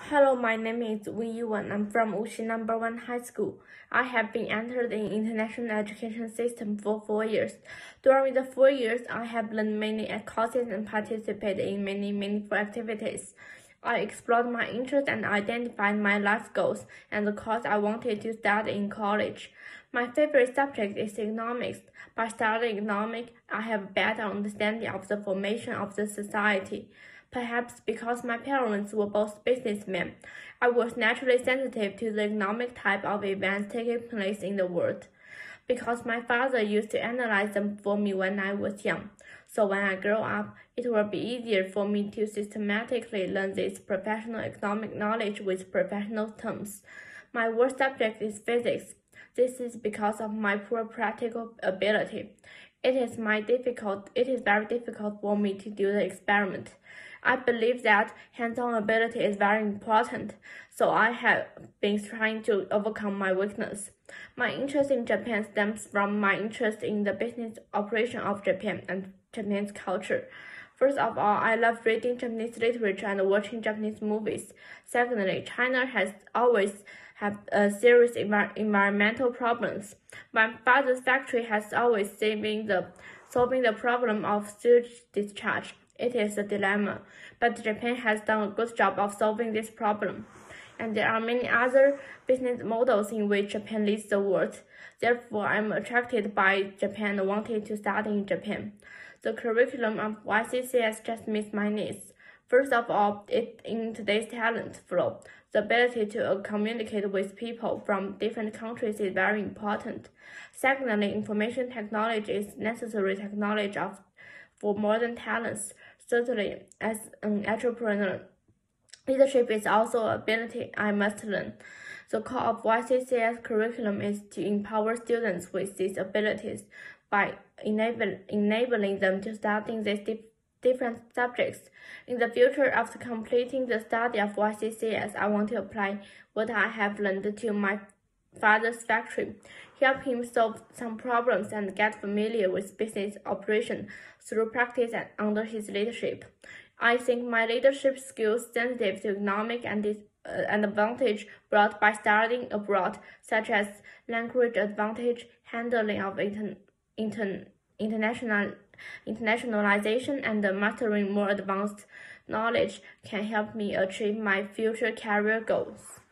Hello, my name is Wei Yuan. I'm from Wuxi No. 1 High School. I have been entered in international education system for 4 years. During the 4 years, I have learned many courses and participated in many meaningful activities. I explored my interests and identified my life goals and the course I wanted to study in college. My favorite subject is economics. By studying economics, I have a better understanding of the formation of the society. Perhaps because my parents were both businessmen, I was naturally sensitive to the economic type of events taking place in the world. Because my father used to analyze them for me when I was young. So when I grow up, it will be easier for me to systematically learn this professional economic knowledge with professional terms. My worst subject is physics. This is because of my poor practical ability. It is very difficult for me to do the experiment. I believe that hands-on ability is very important, so I have been trying to overcome my weakness. My interest in Japan stems from my interest in the business operation of Japan and Japanese culture. First of all, I love reading Japanese literature and watching Japanese movies. Secondly, China has always had serious environmental problems. My father's factory has always solving the problem of sewage discharge. It is a dilemma, but Japan has done a good job of solving this problem. And there are many other business models in which Japan leads the world. Therefore, I'm attracted by Japan and wanted to study in Japan. The curriculum of YCCS just meets my needs. First of all, in today's talent flow, the ability to communicate with people from different countries is very important. Secondly, information technology is necessary technology for modern talents. Thirdly, as an entrepreneur, leadership is also an ability I must learn. The core of YCCS curriculum is to empower students with these abilities by enabling them to study these different subjects. In the future, after completing the study of YCCS, I want to apply what I have learned to my father's factory, help him solve some problems and get familiar with business operation through practice and under his leadership. I think my leadership skills sensitive to economic and advantage brought by studying abroad, such as language advantage, handling of internationalization, and mastering more advanced knowledge can help me achieve my future career goals.